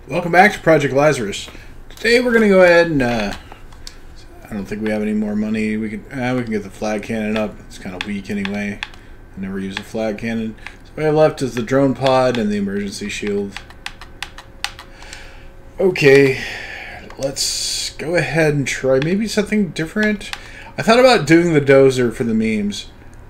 Welcome back to Project Lazarus. Today we're going to go ahead and, I don't think we have any more money. We can get the flag cannon up. It's kind of weak anyway. I never use a flag cannon. So what I have left is the drone pod and the emergency shield. Okay, let's go ahead and try maybe something different. I thought about doing the Dozer for the memes.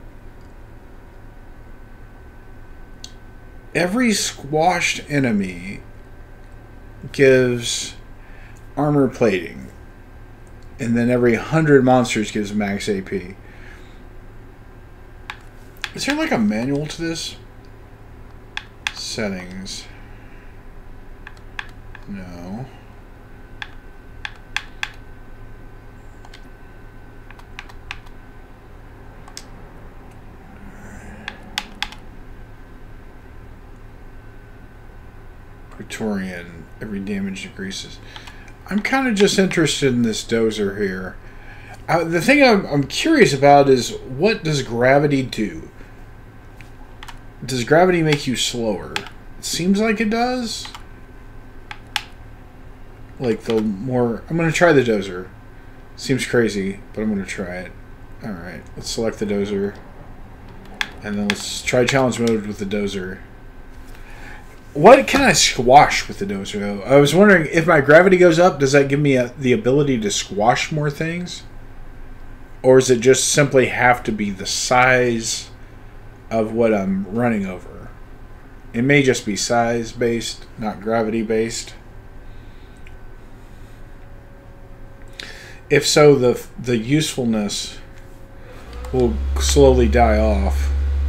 Every squashed enemy gives armor plating, and then every 100 monsters gives max AP. Is there like a manual to this? Settings. No. Praetorian, every damage decreases. I'm kind of just interested in this Dozer here. The thing I'm curious about is, what does gravity do? Does gravity make you slower? It seems like it does. Like the more... I'm going to try the Dozer. Seems crazy, but I'm going to try it. Alright, let's select the Dozer. And then let's try challenge mode with the Dozer. What can I squash with the Dozer, though? I was wondering, if my gravity goes up, does that give me the ability to squash more things? Or is it just simply have to be the size of what I'm running over? It may just be size-based, not gravity-based. If so, the usefulness will slowly die off.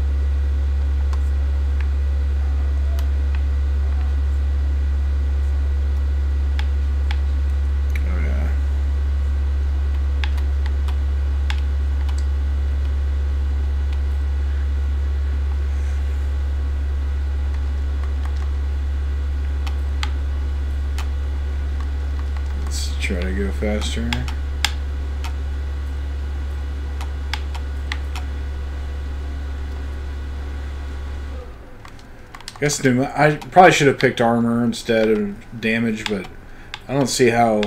Try to go faster. I probably should have picked armor instead of damage, but I don't see how.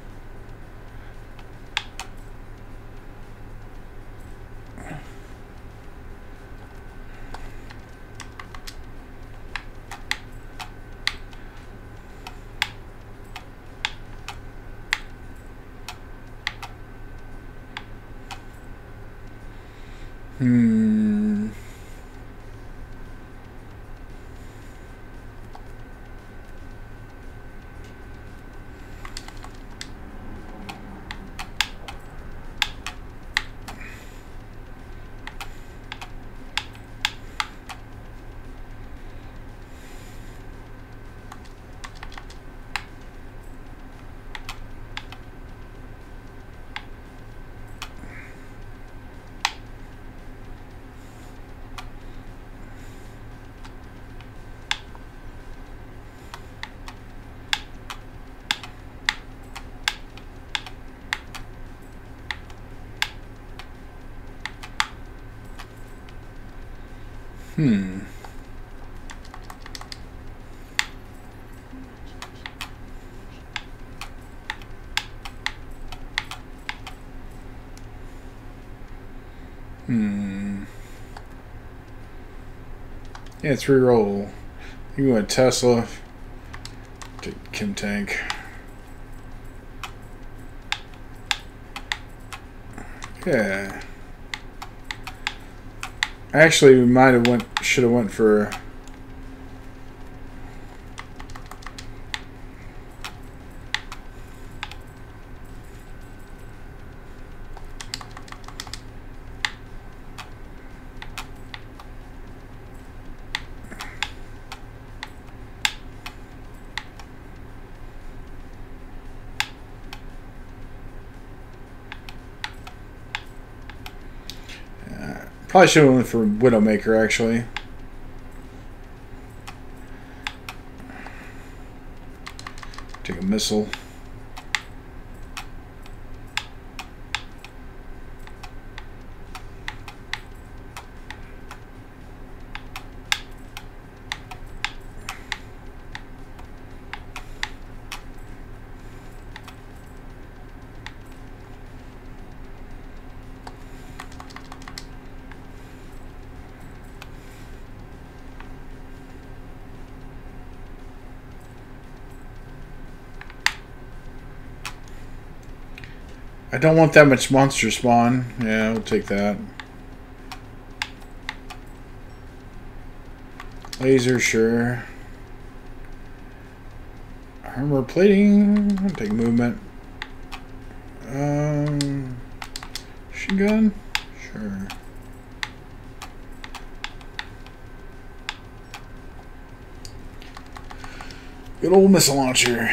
Yeah, it's reroll. You want Tesla. Take Kim Tank. Yeah. Actually, we should have went for. Probably should have went for Widowmaker, actually. Take a missile. I don't want that much monster spawn. Yeah, we'll take that. Laser, sure. Armor plating. I'll take movement. Machine gun? Sure. Good old missile launcher.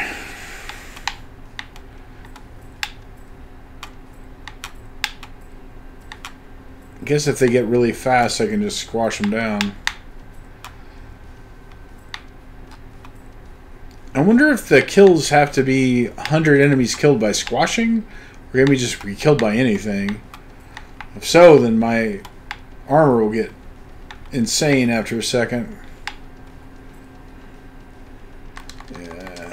I guess if they get really fast, I can just squash them down. I wonder if the kills have to be 100 enemies killed by squashing, or can we just be killed by anything? If so, then my armor will get insane after a second. Yeah.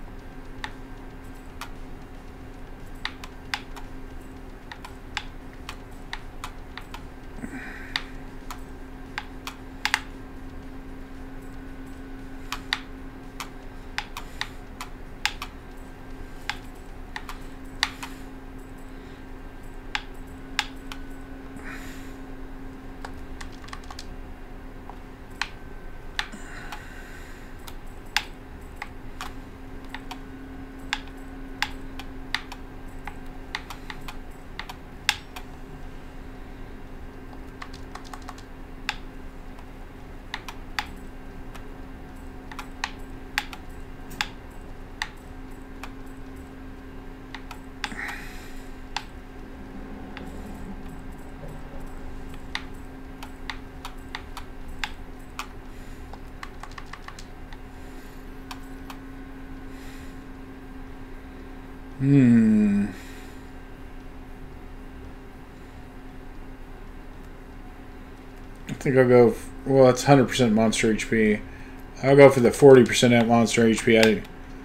I think I'll go. Well, it's 100% monster HP. I'll go for the 40% monster HP. I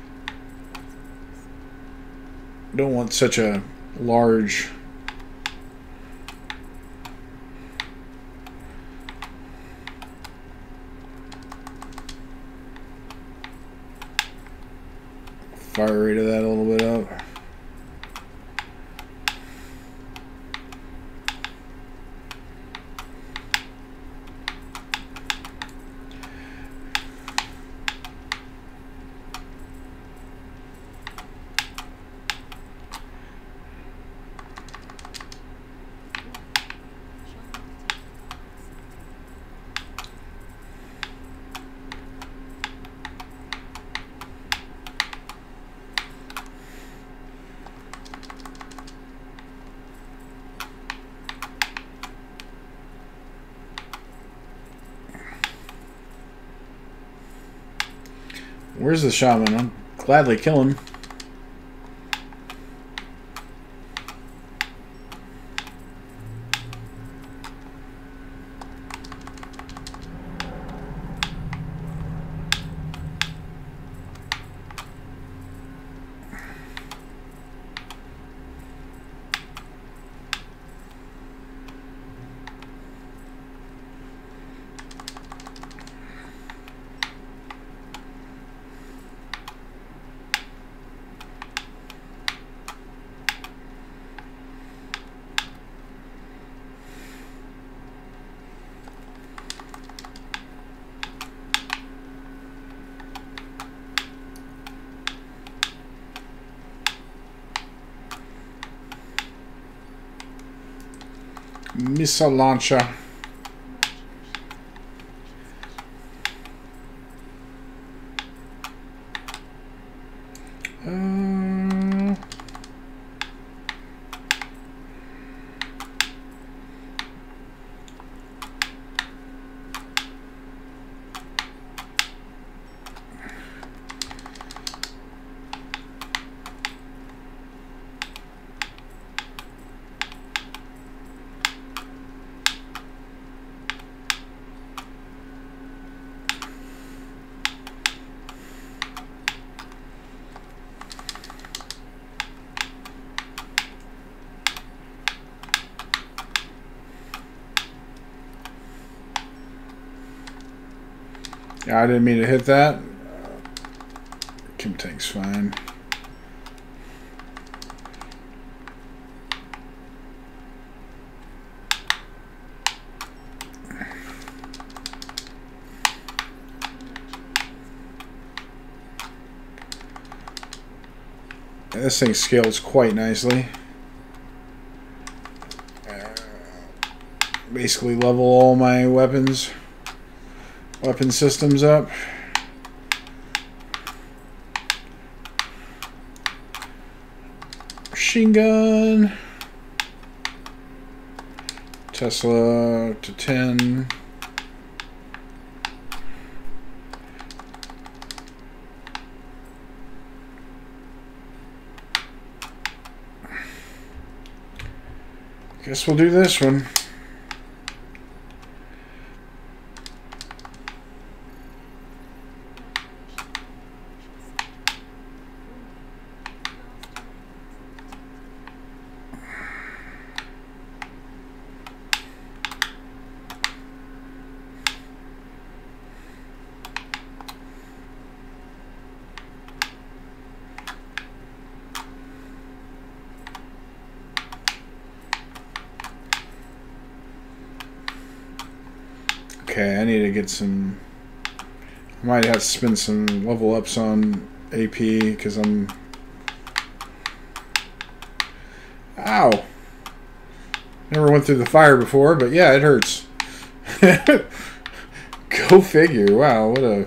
don't want such a large. Fire rate of that a little bit up. Where's the shaman? I'll gladly kill him. Missile launcher. Yeah, I didn't mean to hit that. Kim tank's fine. This thing scales quite nicely. Basically level all my weapon systems up. Machine gun. Tesla to 10. Guess we'll do this one. Okay, I need to get some... I might have to spend some level ups on AP because I'm... Ow! Never went through the fire before, but yeah, it hurts. Go figure. Wow, what a...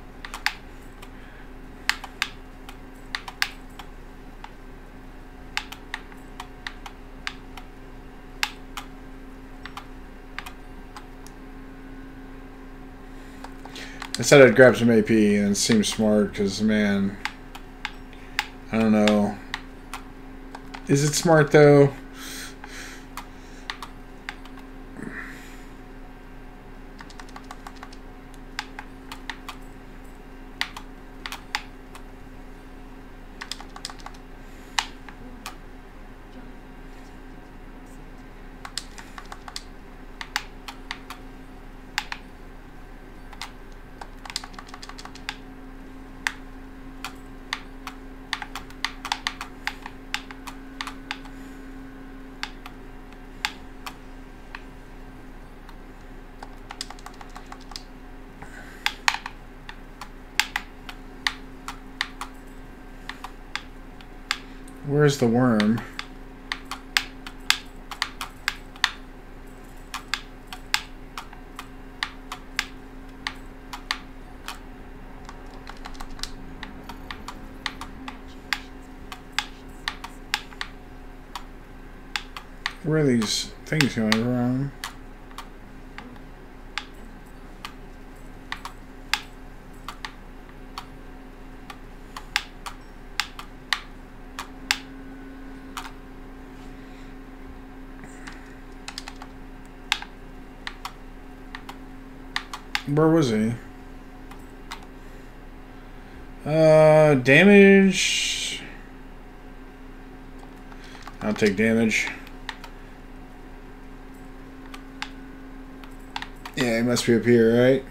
I said I'd grab some AP, and it seems smart because, man, I don't know. Is it smart though? Where's the worm? Where are these things going around? Where was he? Damage. I'll take damage. Yeah, he must be up here, right?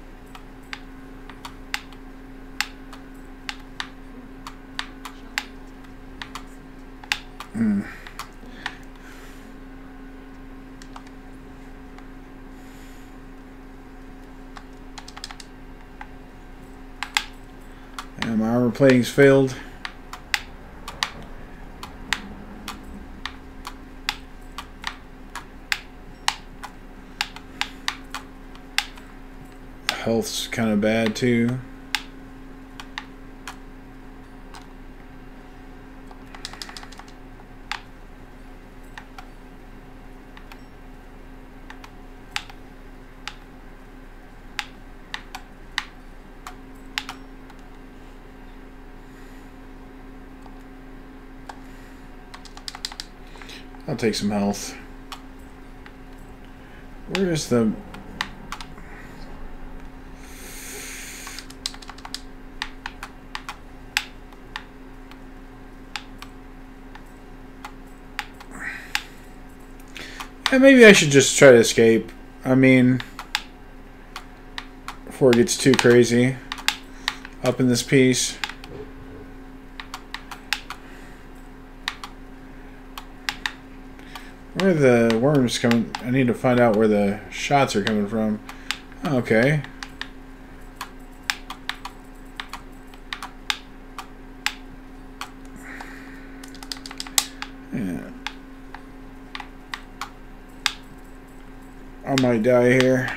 And my armor plating's failed. Health's kind of bad too. I'll take some health. Where is the... Yeah, maybe I should just try to escape. I mean, before it gets too crazy up in this piece. Where are the worms coming? I need to find out where the shots are coming from. Okay. Yeah. I might die here.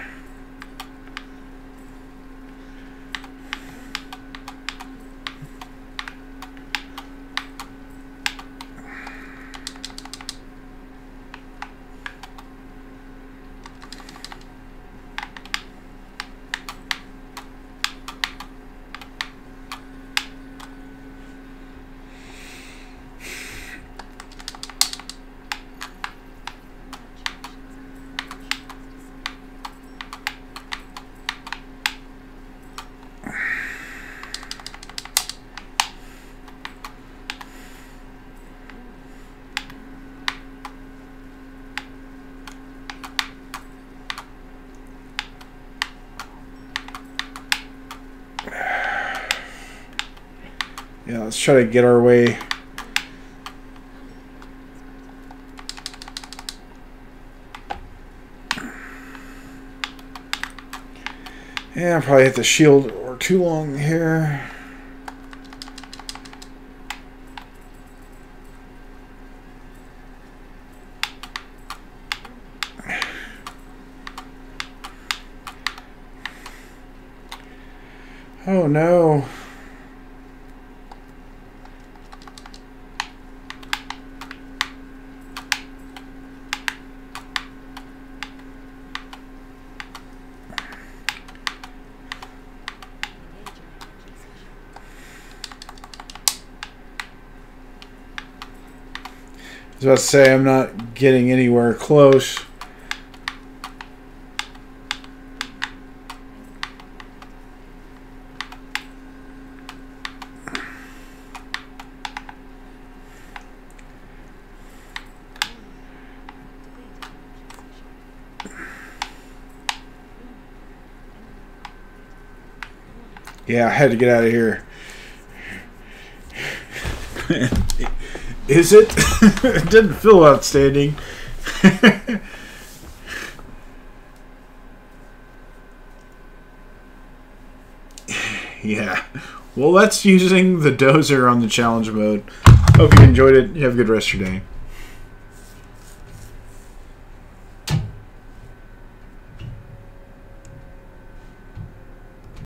Yeah, let's try to get our way. Yeah, I'll probably hit the shield or too long here. Oh no. I was about to say, I'm not getting anywhere close. Yeah, I had to get out of here. Is it? It didn't feel outstanding. Yeah. Well, that's using the Dozer on the challenge mode. Hope you enjoyed it. You have a good rest of your day.